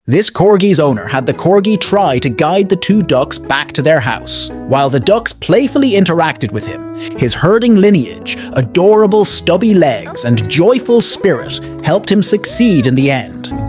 This Corgi's owner had the Corgi try to guide the two ducks back to their house. While the ducks playfully interacted with him, his herding lineage, adorable stubby legs, and joyful spirit helped him succeed in the end.